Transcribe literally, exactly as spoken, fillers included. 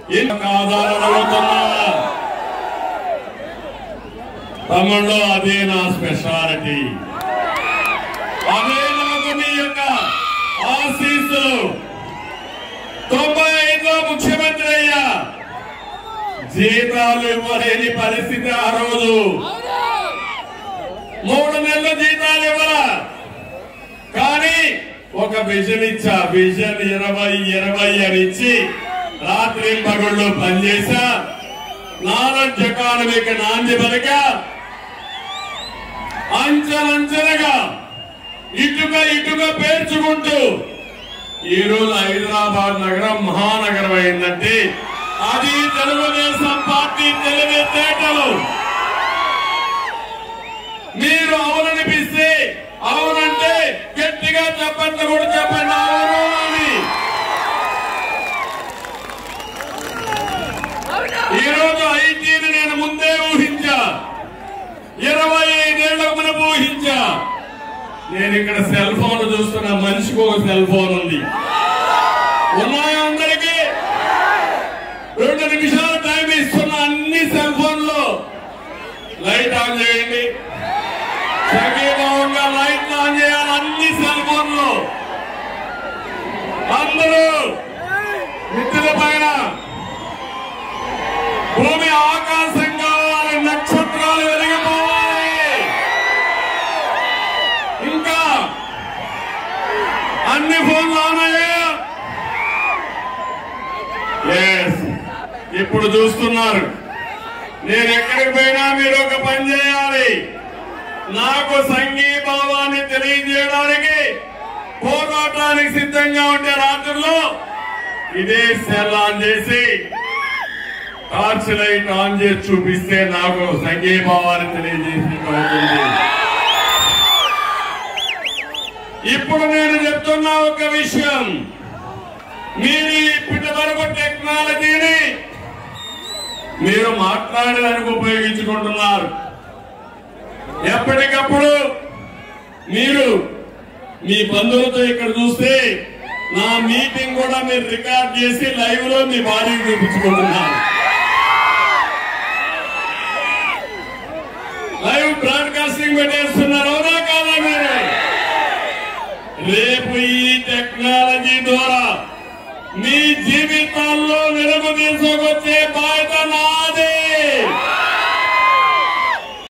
ఆధారాలు అడుగుతున్నా తమ్ముళ్ళు, అదే నా స్పెషాలిటీ, అదే నాకు మీ యొక్క ఆశీస్సులు. తొంభై ఐదులో ముఖ్యమంత్రి అయ్యా, జీతాలు ఇవ్వలేని పరిస్థితి ఆ రోజు. మూడు నెలల జీతాలు ఇవ్వరా, కానీ ఒక విజన్ ఇచ్చా. విజన్ ఇరవై ఇరవై అని ఇచ్చి రాత్రి పగళ్ళు పనిచేశా. నాలెడ్జ్ ఎకానమీకి నాంది పలికా. అంచెలంచెలుగా ఇటుక ఇటుక పేర్చుకుంటూ ఈ రోజు హైదరాబాద్ నగరం మహానగరం అయిందంటే అది తెలుగుదేశం పార్టీ తెలివితేటలు. మీరు అవుననిపిస్తే అవునంటే గట్టిగా చెప్పండి కూడా చెప్పండి, అవును అని. ఈరోజు ఐటీని నేను ముందే ఊహించా, ఇరవై ఐదేళ్లకు మనం ఊహించా. నేను ఇక్కడ సెల్ ఫోన్ చూస్తున్నా, మనిషికి ఒక సెల్ ఫోన్ ఉంది. ఉన్నాయా అందరికీ? రెండు నిమిషాలు టైం ఇస్తున్నా. అన్ని సెల్ ఫోన్ లో లైట్ ఆన్ చేయండి, సగీభావంగా లైట్ ఆన్ చేయాలి. అన్ని సెల్ ఫోన్ లో అందరూ మిత్రుల పైన భూమి ఆకాశం కావాలి, నక్షత్రాలు వెలిగిపోవాలి. ఇంకా అన్ని ఫోన్లు ఆనయ్యా. ఎస్, ఇప్పుడు చూస్తున్నారు. నేను ఎక్కడికి పోయినా మీరు ఒక పని చేయాలి. నాకు సంఘీభావాన్ని తెలియజేయడానికి, పోరాటానికి సిద్ధంగా ఉండే రాత్రుల్లో ఇదే సెల్ ఆన్ చేసి టార్చ్ లైట్ ఆన్ చేసి చూపిస్తే నాకు సంఘీభావాన్ని తెలియజేసినట్టు అవుతుంది. ఇప్పుడు నేను చెప్తున్నా ఒక విషయం, మీరు ఇప్పటి వరకు టెక్నాలజీని మీరు మాట్లాడడానికి ఉపయోగించుకుంటున్నారు. ఎప్పటికప్పుడు మీరు మీ బంధువులతో ఇక్కడ చూస్తే నా మీటింగ్ కూడా మీరు రికార్డ్ చేసి లైవ్ లో మీ భార్యకు చూపించుకుంటున్నారు. లైవ్ బ్రాడ్కాస్టింగ్ పెట్టేస్తున్నారు, అవునా కాదా? మీరు రేపు ఈ టెక్నాలజీ ద్వారా మీ జీవితాల్లో వెలుగు తీసుకొచ్చే బాధ్యత నా